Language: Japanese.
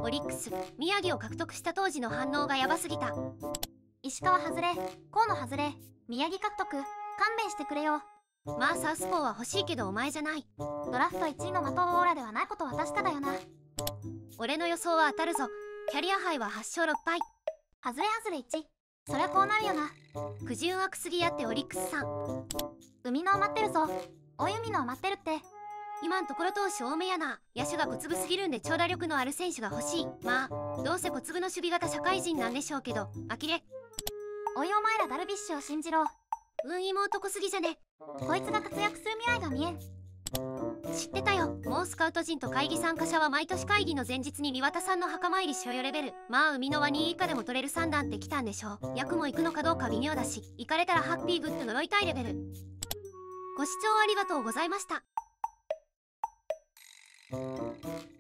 オリックス宮城を獲得した当時の反応がヤバすぎた。 石川外れ、河野外れ、宮城獲得、勘弁してくれよ。 まあサウスポーは欲しいけどお前じゃない。 ドラフト1位の的オーラではないことは確かだよな。 俺の予想は当たるぞ。キャリアハイは8勝6敗。 外れ外れ1。そりゃこうなるよな。 くじ運悪すぎやってオリックスさん。 海の待ってるぞ。おい海の待ってるって。 今んところ投手多めやな。野手が小粒すぎるんで長打力のある選手が欲しい。まあどうせ小粒の守備型社会人なんでしょうけど、呆れ。 おいお前らダルビッシュを信じろ。 運妹男すぎじゃね。 こいつが活躍する未来が見えん。 知ってたよ。もうスカウト陣と会議参加者は毎年会議の前日に三輪さんの墓参りしよよレベル。まあ海のは2位以下でも取れる3段ってきたんでしょう。役も行くのかどうか微妙だし、行かれたらハッピーグッド呪いたいレベル。ご視聴ありがとうございました。